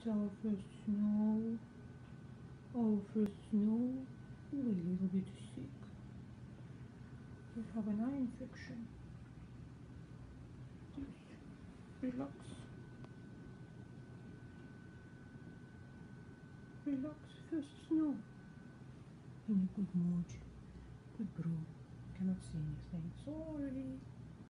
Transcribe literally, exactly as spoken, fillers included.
It's our first snow. Our first snow. We're a little bit sick. We have an eye infection. Just relax. Relax. First snow. In a good mood. Good bro. Cannot see anything. Sorry.